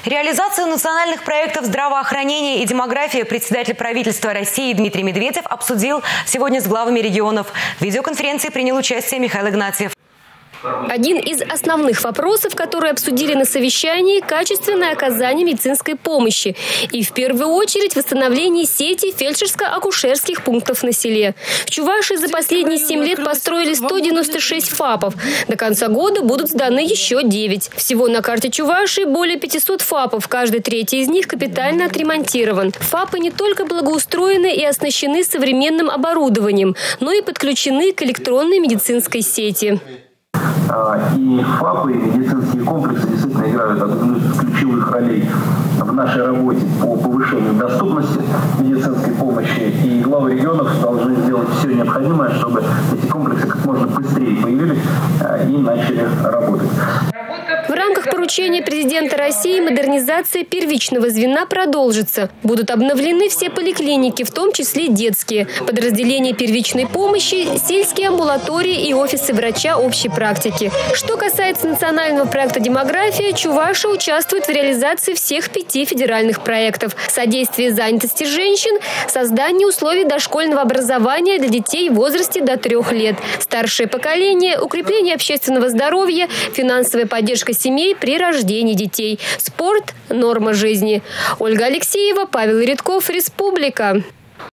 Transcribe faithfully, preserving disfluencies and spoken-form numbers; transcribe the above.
Реализацию национальных проектов здравоохранения и демографии председатель правительства России Дмитрий Медведев обсудил сегодня с главами регионов. В видеоконференции принял участие Михаил Игнатьев. Один из основных вопросов, которые обсудили на совещании – качественное оказание медицинской помощи. И в первую очередь восстановление сети фельдшерско-акушерских пунктов на селе. В Чувашии за последние семь лет построили сто девяносто шесть ФАПов. До конца года будут сданы еще девять. Всего на карте Чувашии более пятисот ФАПов. Каждый третий из них капитально отремонтирован. ФАПы не только благоустроены и оснащены современным оборудованием, но и подключены к электронной медицинской сети. И ФАПы, и медицинские комплексы действительно играют одну из ключевых ролей в нашей работе по повышению доступности медицинской помощи. И главы регионов должны сделать все необходимое, чтобы эти комплексы как можно быстрее появились и начали работать. В рамках поручения президента России модернизация первичного звена продолжится. Будут обновлены все поликлиники, в том числе детские, подразделения первичной помощи, сельские амбулатории и офисы врача общей практики. Что касается национального проекта «Демография», Чувашия участвует в реализации всех пяти федеральных проектов: содействие занятости женщин, создание условий дошкольного образования для детей в возрасте до трех лет, старшее поколение, укрепление общественного здоровья, финансовая поддержка семей при рождении детей, спорт – норма жизни. Ольга Алексеева, Павел Редков, Республика.